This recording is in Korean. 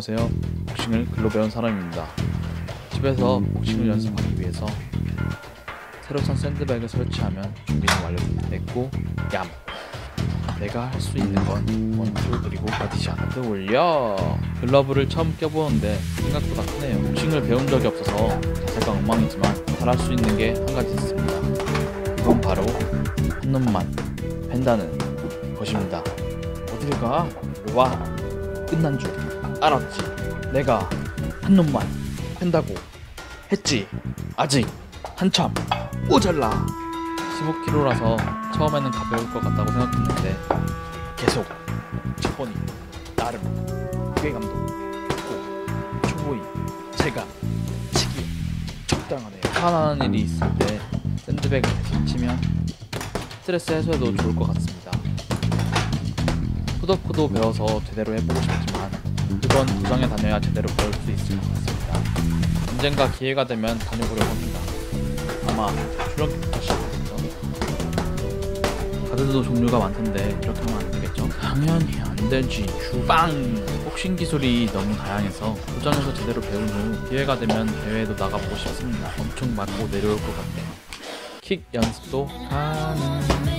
안녕하세요. 복싱을 글로 배운 사람입니다. 집에서 복싱을 연습하기 위해서 새로 산 샌드백을 설치하면 준비는 완료됐고, 얌! 내가 할 수 있는 건 원투 그리고 바디샷 올려! 글러브를 처음 껴보는데 생각보다 크네요. 복싱을 배운 적이 없어서 자세가 엉망이지만 잘할 수 있는 게 한 가지 있습니다. 그건 바로 한 놈만 팬다는 것입니다. 어딜 가? 이리 와! 끝난 줄 알았지? 내가 한 놈만 팬다고 했지? 아직 한참 모자라. 15kg라서 처음에는 가벼울 것 같다고 생각했는데 계속 쳐보니 나름 무게감도 있고 초보인 제가 치기 적당하네요. 화나는 일이 있을 때 샌드백을 대신 치면 스트레스 해소에도 좋을 것 같습니다. 후덕후도 배워서 제대로 해보고 싶지만 그건 도장에 다녀야 제대로 배울 수 있을 것 같습니다. 언젠가 기회가 되면 다녀보려고 합니다. 아마 출연부터 시작하겠죠? 가드도 종류가 많던데 이렇게 하면 안 되겠죠? 당연히 안 되지. 주방! 복싱 기술이 너무 다양해서 도장에서 제대로 배운 후 기회가 되면 대회에도 나가보고 싶습니다. 엄청 맞고 내려올 것 같네요. 킥 연습도 가능.